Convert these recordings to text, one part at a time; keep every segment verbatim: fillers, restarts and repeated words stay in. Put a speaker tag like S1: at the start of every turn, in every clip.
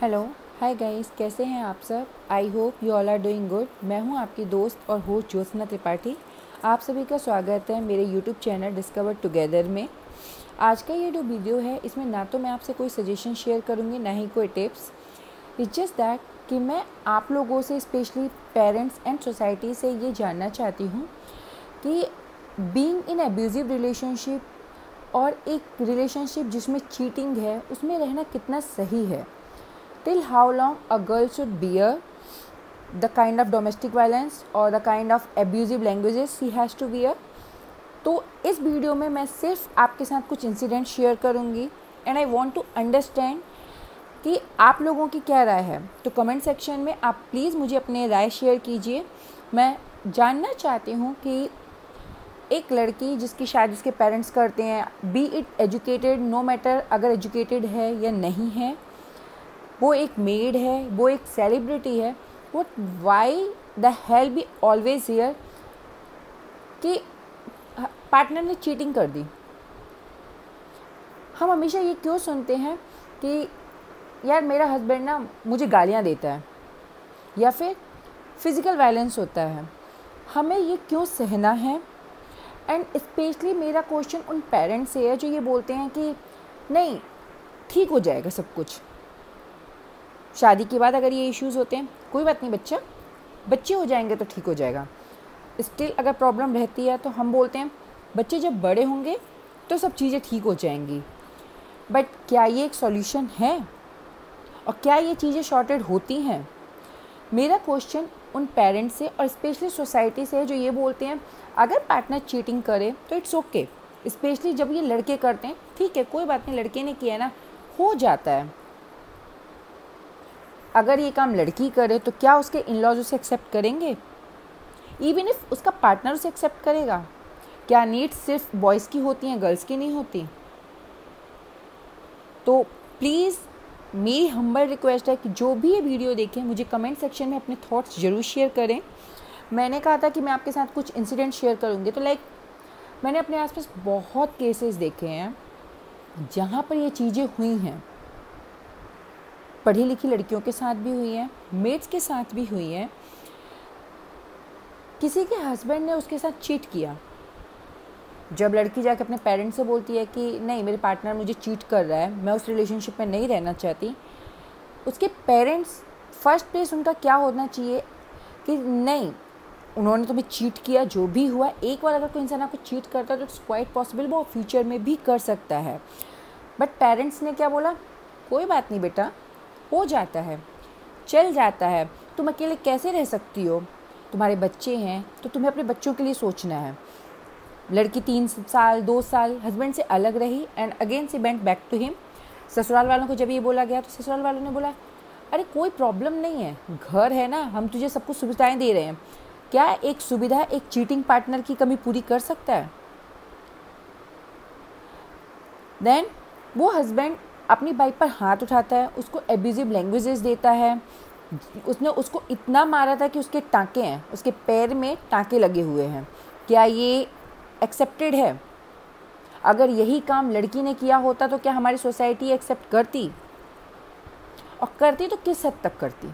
S1: Hello, hi guys, कैसे हैं आप सब। I hope you all are doing good. मैं हूं आपकी दोस्त और होस्ट ज्योत्सना त्रिपाठी। आप सभी का स्वागत है मेरे यूट्यूब चैनल डिस्कवर टुगेदर में। आज का ये जो वीडियो है, इसमें ना तो मैं आपसे कोई सजेशन शेयर करूंगी, ना ही कोई टिप्स। इट्स जस्ट दैट कि मैं आप लोगों से, स्पेशली पेरेंट्स एंड सोसाइटी से ये जानना चाहती हूँ कि बीइंग इन एब्यूजिव रिलेशनशिप और एक रिलेशनशिप जिसमें चीटिंग है, उसमें रहना कितना सही है। Till how long a girl should bear the kind of domestic violence or the kind of abusive languages she has to bear। तो इस वीडियो में मैं सिर्फ आपके साथ कुछ इंसिडेंट शेयर करूँगी and I want to understand कि आप लोगों की क्या राय है। तो कमेंट सेक्शन में आप प्लीज़ मुझे अपने राय शेयर कीजिए। मैं जानना चाहती हूँ कि एक लड़की जिसकी शायद उसके पेरेंट्स करते हैं, be it educated, no matter अगर एजुकेटेड है या नहीं है, वो एक मेड है, वो एक सेलिब्रिटी है, वो why the hell be always here कि पार्टनर ने चीटिंग कर दी। हम हमेशा ये क्यों सुनते हैं कि यार मेरा हस्बैंड ना मुझे गालियाँ देता है या फिर फिज़िकल वायलेंस होता है, हमें ये क्यों सहना है। एंड स्पेशली मेरा क्वेश्चन उन पेरेंट्स से है जो ये बोलते हैं कि नहीं, ठीक हो जाएगा सब कुछ। शादी के बाद अगर ये इश्यूज़ होते हैं, कोई बात नहीं, बच्चा बच्चे हो जाएंगे तो ठीक हो जाएगा। स्टिल अगर प्रॉब्लम रहती है तो हम बोलते हैं बच्चे जब बड़े होंगे तो सब चीज़ें ठीक हो जाएंगी। बट क्या ये एक सॉल्यूशन है और क्या ये चीज़ें शॉर्टेड होती हैं? मेरा क्वेश्चन उन पेरेंट्स से और स्पेशली सोसाइटी से है जो ये बोलते हैं अगर पार्टनर चीटिंग करे तो इट्स ओके। स्पेशली जब ये लड़के करते हैं, ठीक है कोई बात नहीं, लड़के ने किया ना, हो जाता है। अगर ये काम लड़की करे तो क्या उसके इन लॉज उसे एक्सेप्ट करेंगे? इवन इफ उसका पार्टनर उसे एक्सेप्ट करेगा? क्या नीड्स सिर्फ बॉयज़ की होती हैं, गर्ल्स की नहीं होती? तो प्लीज़ मेरी हम्बल रिक्वेस्ट है कि जो भी ये वीडियो देखें, मुझे कमेंट सेक्शन में अपने थॉट्स ज़रूर शेयर करें। मैंने कहा था कि मैं आपके साथ कुछ इंसिडेंट शेयर करूँगी, तो लाइक मैंने अपने आसपास बहुत केसेस देखे हैं जहाँ पर ये चीज़ें हुई हैं। पढ़ी लिखी लड़कियों के साथ भी हुई हैं, मेड्स के साथ भी हुई हैं। किसी के हस्बैंड ने उसके साथ चीट किया। जब लड़की जाकर अपने पेरेंट्स से बोलती है कि नहीं, मेरे पार्टनर मुझे चीट कर रहा है, मैं उस रिलेशनशिप में नहीं रहना चाहती, उसके पेरेंट्स फर्स्ट प्लेस उनका क्या होना चाहिए कि नहीं, उन्होंने तुम्हें चीट किया, जो भी हुआ, एक बार अगर कोई इंसान आपको चीट करता है तो इट्स क्वाइट पॉसिबल वो फ्यूचर में भी कर सकता है। बट पेरेंट्स ने क्या बोला, कोई बात नहीं बेटा, हो जाता है, चल जाता है, तुम अकेले कैसे रह सकती हो, तुम्हारे बच्चे हैं तो तुम्हें अपने बच्चों के लिए सोचना है। लड़की तीन साल दो साल हस्बैंड से अलग रही and again she went back to him. ससुराल वालों को जब ये बोला गया तो ससुराल वालों ने बोला अरे कोई प्रॉब्लम नहीं है, घर है ना, हम तुझे सब कुछ सुविधाएं दे रहे हैं। क्या एक सुविधा एक चीटिंग पार्टनर की कमी पूरी कर सकता है? देन वो हस्बैंड अपनी वाइफ पर हाथ उठाता है, उसको एब्यूजिव लैंग्वेजेस देता है। उसने उसको इतना मारा था कि उसके टाँके हैं, उसके पैर में टाँके लगे हुए हैं। क्या ये एक्सेप्टेड है? अगर यही काम लड़की ने किया होता तो क्या हमारी सोसाइटी एक्सेप्ट करती? और करती तो किस हद तक करती?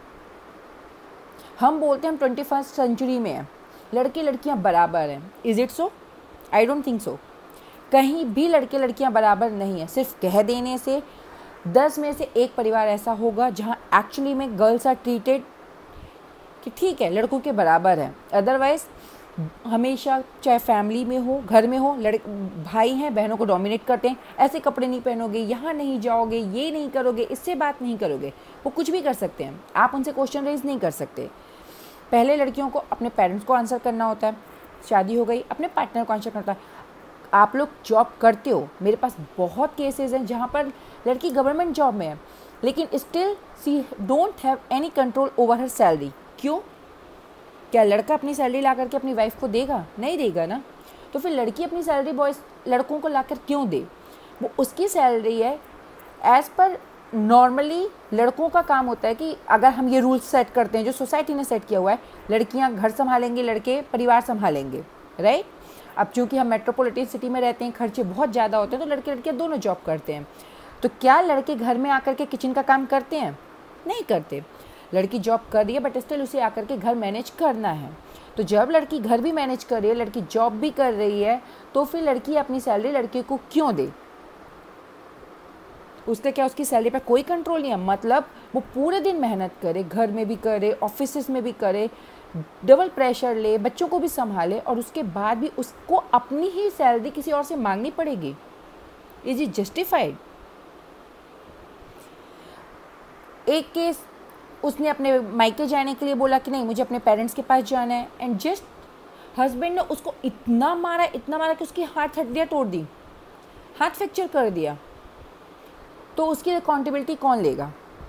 S1: हम बोलते हैं हम ट्वेंटी फर्स्ट सेंचुरी में हैं, लड़के लड़कियां बराबर हैं। Is it so? I don't think so. कहीं भी लड़के लड़कियां बराबर नहीं है। सिर्फ कह देने से दस में से एक परिवार ऐसा होगा जहां एक्चुअली में गर्ल्स आर ट्रीटेड कि ठीक है लड़कों के बराबर है। अदरवाइज हमेशा चाहे फैमिली में हो, घर में हो, लड़ भाई हैं बहनों को डोमिनेट करते हैं। ऐसे कपड़े नहीं पहनोगे, यहाँ नहीं जाओगे, ये नहीं करोगे, इससे बात नहीं करोगे। वो कुछ भी कर सकते हैं, आप उनसे क्वेश्चन रेज नहीं कर सकते। पहले लड़कियों को अपने पेरेंट्स को आंसर करना होता है, शादी हो गई अपने पार्टनर को आंसर करना होता है। आप लोग जॉब करते हो, मेरे पास बहुत केसेस हैं जहाँ पर लड़की गवर्नमेंट जॉब में है लेकिन still she don't have any control over her salary. क्यों? क्या लड़का अपनी सैलरी ला करके अपनी वाइफ को देगा? नहीं देगा ना। तो फिर लड़की अपनी सैलरी बॉयज़ लड़कों को ला कर क्यों दे? वो उसकी सैलरी है। एज़ पर नॉर्मली लड़कों का काम होता है कि अगर हम ये रूल्स सेट करते हैं जो सोसाइटी ने सेट किया हुआ है, लड़कियां घर संभालेंगी, लड़के परिवार संभालेंगे, राइट। अब चूँकि हम मेट्रोपॉलिटन सिटी में रहते हैं, खर्चे बहुत ज़्यादा होते हैं, तो लड़के लड़कियां दोनों जॉब करते हैं। तो क्या लड़के घर में आकर के किचन का काम करते हैं? नहीं करते। लड़की जॉब कर रही है बट स्टिल उसे आकर के घर मैनेज करना है। तो जब लड़की घर भी मैनेज कर रही है, लड़की जॉब भी कर रही है, तो फिर लड़की अपनी सैलरी लड़के को क्यों दे? उसका क्या उसकी सैलरी पर कोई कंट्रोल नहीं है? मतलब वो पूरे दिन मेहनत करे, घर में भी करे, ऑफिस में भी करे, डबल प्रेशर ले, बच्चों को भी संभाले, और उसके बाद भी उसको अपनी ही सैलरी किसी और से मांगनी पड़ेगी। Is it justified? एक केस, उसने अपने मायके जाने के लिए बोला कि नहीं मुझे अपने पेरेंट्स के पास जाना है, एंड जस्ट हस्बैंड ने उसको इतना मारा इतना मारा कि उसकी हाथ हड्डियाँ तोड़ दी, हाथ फ्रैक्चर कर दिया। तो उसकी अकाउंटेबिलिटी कौन लेगा?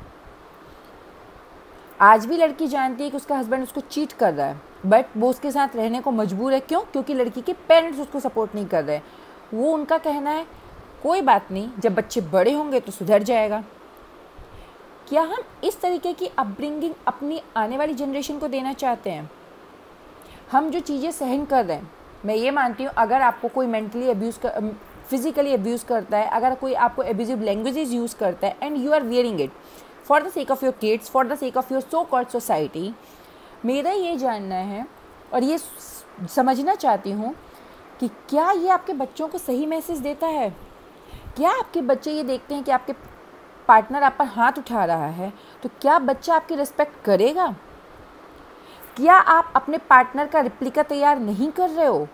S1: आज भी लड़की जानती है कि उसका हस्बैंड उसको चीट कर रहा है, बट वो उसके साथ रहने को मजबूर है। क्यों? क्योंकि लड़की के पेरेंट्स उसको सपोर्ट नहीं कर रहे हैं। वो उनका कहना है कोई बात नहीं, जब बच्चे बड़े होंगे तो सुधर जाएगा। क्या हम इस तरीके की अपब्रिंगिंग अपनी आने वाली जनरेशन को देना चाहते हैं? हम जो चीज़ें सहन कर रहे हैं, मैं ये मानती हूँ अगर आपको कोई मेंटली अब्यूज़ कर फिजिकली अब्यूज़ करता है, अगर कोई आपको एब्यूजिव लैंग्वेजेस यूज़ करता है and you are wearing it for the sake of your kids, for the sake of your so called society, मेरा ये जानना है और ये समझना चाहती हूँ कि क्या ये आपके बच्चों को सही मैसेज देता है? क्या आपके बच्चे ये देखते हैं कि आपके पार्टनर आप पर हाथ उठा रहा है तो क्या बच्चा आपकी रिस्पेक्ट करेगा? क्या आप अपने पार्टनर का रिप्लिका तैयार नहीं कर रहे हो?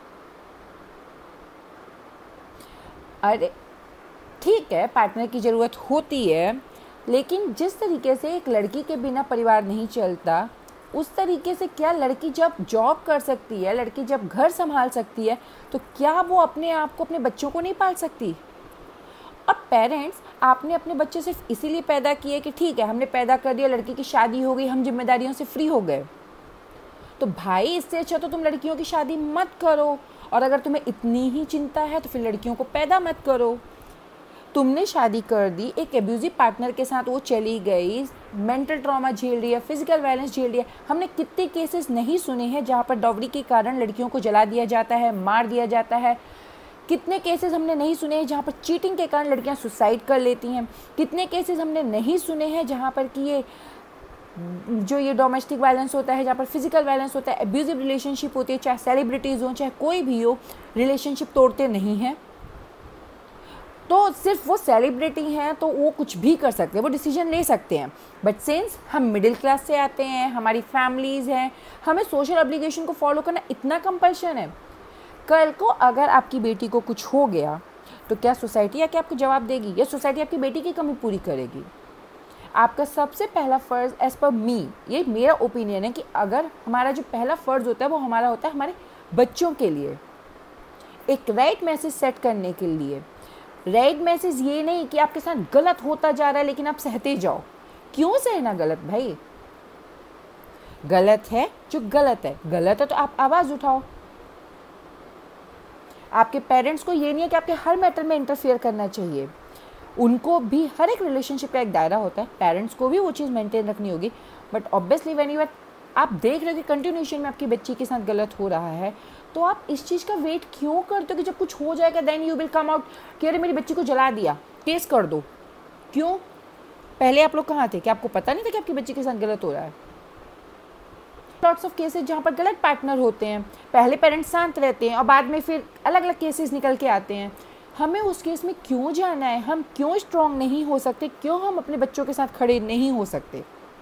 S1: अरे ठीक है, पार्टनर की ज़रूरत होती है, लेकिन जिस तरीके से एक लड़की के बिना परिवार नहीं चलता, उस तरीके से क्या लड़की जब जॉब कर सकती है, लड़की जब घर संभाल सकती है, तो क्या वो अपने आप को, अपने बच्चों को नहीं पाल सकती? और पेरेंट्स, आपने अपने बच्चे सिर्फ इसीलिए पैदा किए कि ठीक है हमने पैदा कर दिया, लड़की की शादी हो गई, हम जिम्मेदारियों से फ्री हो गए, तो भाई इससे अच्छा तो तुम लड़कियों की शादी मत करो। और अगर तुम्हें इतनी ही चिंता है तो फिर लड़कियों को पैदा मत करो। तुमने शादी कर दी, एक एब्यूजिव पार्टनर के साथ वो चली गई, मेंटल ट्रॉमा झेल रही है, फिजिकल वायलेंस झेल रही है। हमने कितने केसेस नहीं सुने हैं जहाँ पर डॉवरी के कारण लड़कियों को जला दिया जाता है, मार दिया जाता है। कितने केसेस हमने नहीं सुने हैं जहाँ पर चीटिंग के कारण लड़कियाँ सुसाइड कर लेती हैं। कितने केसेस हमने नहीं सुने हैं जहाँ पर कि ये जो ये डोमेस्टिक वायलेंस होता है, जहाँ पर फिजिकल वायलेंस होता है, एब्यूजिव रिलेशनशिप होती है, चाहे सेलिब्रिटीज़ हो चाहे कोई भी हो, रिलेशनशिप तोड़ते नहीं हैं। तो सिर्फ वो सेलिब्रिटी हैं तो वो कुछ भी कर सकते हैं, वो डिसीजन ले सकते हैं। बट सिंस हम मिडिल क्लास से आते हैं, हमारी फैमिलीज़ हैं, हमें सोशल ऑब्लिगेशन को फॉलो करना इतना कंपल्शन है। कल को अगर आपकी बेटी को कुछ हो गया तो क्या सोसाइटी आके आपको जवाब देगी या सोसाइटी आपकी बेटी की कमी पूरी करेगी? आपका सबसे पहला फ़र्ज़ एज़ पर मी, ये मेरा ओपिनियन है कि अगर हमारा जो पहला फ़र्ज़ होता है वो हमारा होता है हमारे बच्चों के लिए, एक राइट मैसेज सेट करने के लिए। राइट मैसेज ये नहीं कि आपके साथ गलत होता जा रहा है लेकिन आप सहते जाओ। क्यों सहना गलत भाई? गलत है जो गलत है, गलत है तो आप आवाज़ उठाओ। आपके पेरेंट्स को ये नहीं है कि आपके हर मैटर में इंटरफेयर करना चाहिए। उनको भी हर एक रिलेशनशिप का एक दायरा होता है, पेरेंट्स को भी वो चीज़ मेंटेन रखनी होगी। But obviously when you are, आप देख रहे हो कि कंटिन्यूशन में आपकी बच्ची के साथ गलत हो रहा है, तो आप इस चीज़ का वेट क्यों करते हो कि जब कुछ हो जाएगा then you will come out कि अरे मेरी बच्ची को जला दिया, केस कर दो। क्यों? पहले आप लोग कहाँ थे? कि आपको पता नहीं था कि आपकी बच्ची के साथ गलत हो रहा है? लॉट्स ऑफ केसेस जहाँ पर गलत पार्टनर होते हैं, पहले पेरेंट्स शांत रहते हैं और बाद में फिर अलग अलग केसेस निकल के आते हैं। हमें उस केस में क्यों जाना है? हम क्यों स्ट्रांग नहीं हो सकते? क्यों हम अपने बच्चों के साथ खड़े नहीं हो सकते?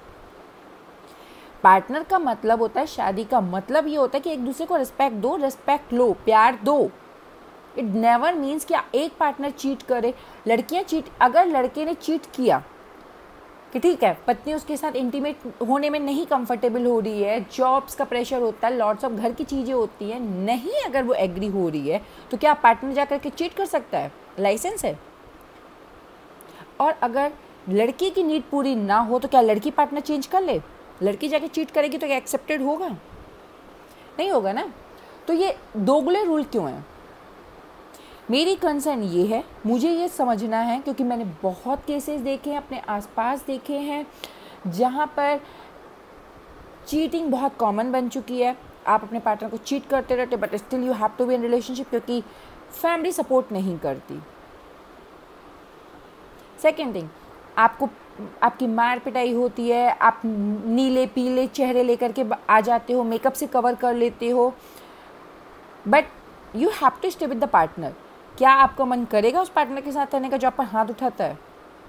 S1: पार्टनर का मतलब होता है, शादी का मतलब ये होता है कि एक दूसरे को रिस्पेक्ट दो, रिस्पेक्ट लो, प्यार दो। इट नेवर मीन्स कि एक पार्टनर चीट करे। लड़कियां चीट, अगर लड़के ने चीट किया कि ठीक है पत्नी उसके साथ इंटीमेट होने में नहीं कंफर्टेबल हो रही है, जॉब्स का प्रेशर होता है, लॉट्स ऑफ घर की चीज़ें होती हैं, नहीं अगर वो एग्री हो रही है तो क्या पार्टनर जा कर के चीट कर सकता है? लाइसेंस है। और अगर लड़की की नीड पूरी ना हो तो क्या लड़की पार्टनर चेंज कर ले? लड़की जाके चीट करेगी तो क्या एक्सेप्टेड होगा? नहीं होगा ना। तो ये दोगले रूल क्यों हैं? मेरी कंसर्न ये है, मुझे ये समझना है, क्योंकि मैंने बहुत केसेस देखे हैं, अपने आसपास देखे हैं जहाँ पर चीटिंग बहुत कॉमन बन चुकी है। आप अपने पार्टनर को चीट करते रहते but still you have to be in relationship, क्योंकि फैमिली सपोर्ट नहीं करती। सेकेंड थिंग, आपको आपकी मार पिटाई होती है, आप नीले पीले चेहरे लेकर के आ जाते हो, मेकअप से कवर कर लेते हो, but you have to stay with the partner. क्या आपका मन करेगा उस पार्टनर के साथ रहने का जो आप पर हाथ उठाता है?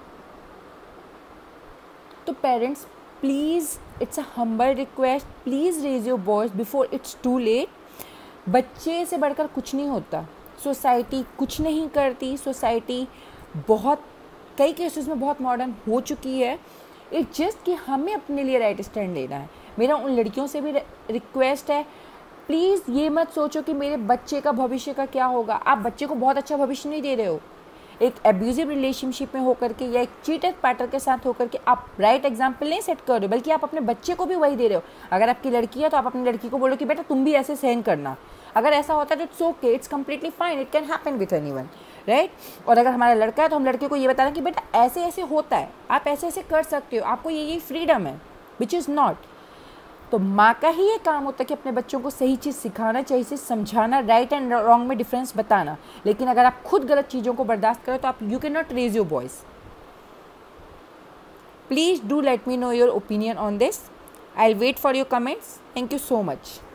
S1: तो parents please, it's a humble request, please raise your voice before it's too late. बच्चे से बढ़कर कुछ नहीं होता, सोसाइटी कुछ नहीं करती, सोसाइटी बहुत कई केसेस में बहुत मॉडर्न हो चुकी है। इट्स जस्ट कि हमें अपने लिए राइट स्टैंड लेना है। मेरा उन लड़कियों से भी रिक्वेस्ट है, प्लीज़ ये मत सोचो कि मेरे बच्चे का भविष्य का क्या होगा। आप बच्चे को बहुत अच्छा भविष्य नहीं दे रहे हो। एक एब्यूजिव रिलेशनशिप में होकर के या एक चीटेड पार्टनर के साथ होकर के आप राइट एग्जाम्पल नहीं सेट कर रहे हो, बल्कि आप अपने बच्चे को भी वही दे रहे हो। अगर आपकी लड़की है तो आप अपनी लड़की को बोलो कि बेटा तुम भी ऐसे सहन करना। अगर ऐसा होता है तो it's okay, it's completely fine, it can happen with anyone, right. और अगर हमारा लड़का है तो हम लड़के को ये बता रहे हैं कि बेटा ऐसे ऐसे होता है, आप ऐसे ऐसे कर सकते हो, आपको ये ये फ्रीडम है, विच इज़ नॉट। तो माँ का ही ये काम होता है कि अपने बच्चों को सही चीज़ सिखाना, चाहिए चीज़ समझाना, राइट एंड रॉन्ग में डिफरेंस बताना। लेकिन अगर आप खुद गलत चीज़ों को बर्दाश्त करें तो आप you can not raise your voice. Please do let me know your opinion on this. I will wait for your comments. Thank you so much.